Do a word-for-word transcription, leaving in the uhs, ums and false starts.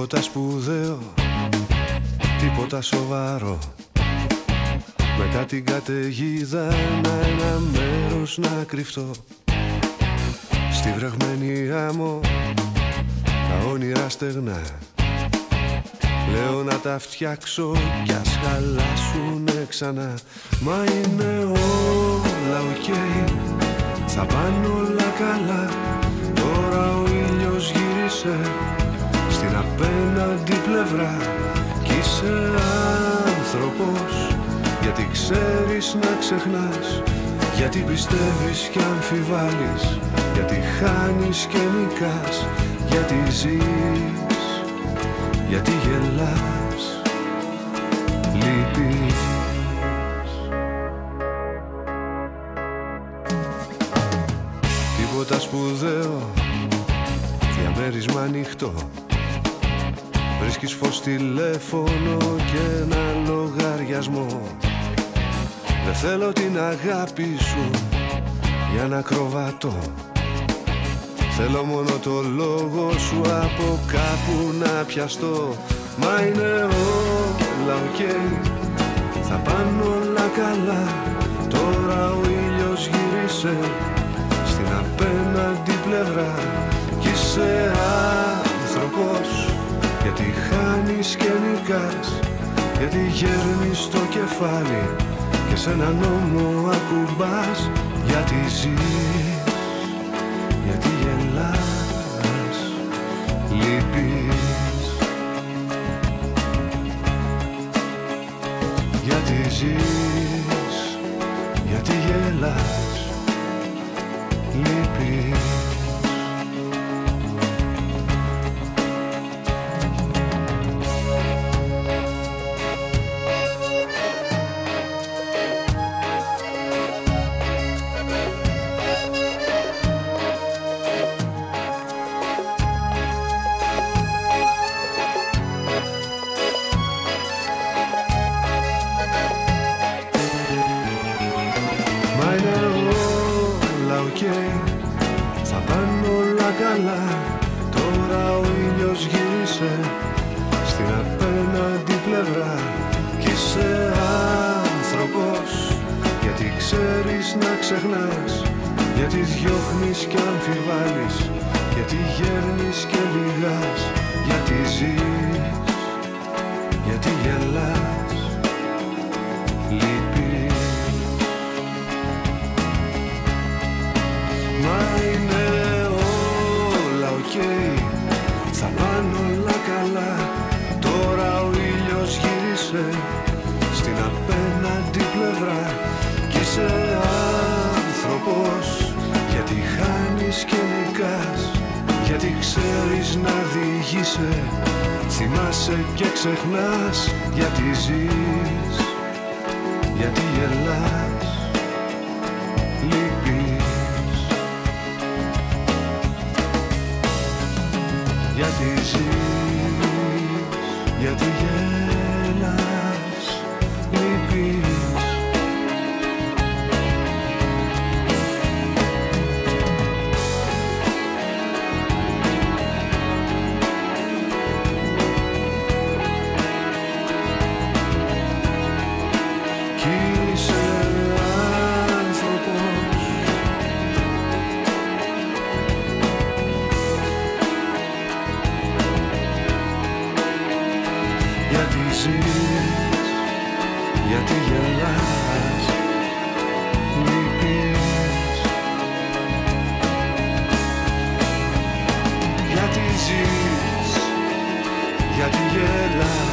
Τίποτα σπουδαίο, τίποτα σοβαρό. Μετά την καταιγίδα ένα, ένα μέρος να κρυφτώ. Στη βρεγμένη άμμο τα όνειρα στεγνά. Λέω να τα φτιάξω κι ας χαλάσουνε ξανά. Μα είναι όλα οκ, okay. Θα πάνε όλα καλά. Τώρα ο ήλιος γύρισε στην απέναντι πλευρά. Κι είσαι άνθρωπος, γιατί ξέρεις να ξεχνάς. Γιατί πιστεύεις κι αμφιβάλλεις. Γιατί χάνεις και νικάς. Γιατί ζεις, γιατί γελάς, λυπείς. Τίποτα σπουδαίο, διαμέρισμα ανοιχτό. Βρίσκεις φως, τηλέφωνο και ένα λογαριασμό. Δεν θέλω την αγάπη σου για να κροβατώ. Θέλω μόνο το λόγο σου από κάπου να πιαστώ. Μα είναι όλα οκ, okay. Θα πάνε όλα καλά. Τώρα ο ήλιος γύρισε στην απέναντι πλευρά. Κι είσαι άνθρωπος, γιατί χάνεις και νικάς. Γιατί γέρνεις το κεφάλι και σε έναν νόμο ακουμπάς. Γιατί ζεις, γιατί γελάς, λυπείς. Γιατί ζεις, γιατί γελάς, λυπείς. Θα πάνε όλα καλά. Τώρα ο ήλιος γύρισε στην απέναντι πλευρά. Κι είσαι άνθρωπος, γιατί ξέρεις να ξεχνάς. Γιατί διώχνεις και αμφιβάλλεις. Γιατί γέρνεις και λυγάς. Γιατί ζεις, γιατί γελάς, λυπείς. Μα είναι όλα οκ, okay. Θα πάνε όλα καλά. Τώρα ο ήλιος γύρισε στην απέναντι πλευρά. Κι είσαι άνθρωπος, γιατί χάνεις και νικάς. Γιατί ξέρεις να διηγείσαι, θυμάσαι και ξεχνάς. Γιατί ζεις, γιατί γελάς, λυπείς. Γιατί ζεις, γιατί γέλας, λυπείς. Κι είσαι άνθρωπος, γιατί ζεις, γιατί γελάς, λυπείς. Γιατί ζεις, γιατί γελάς.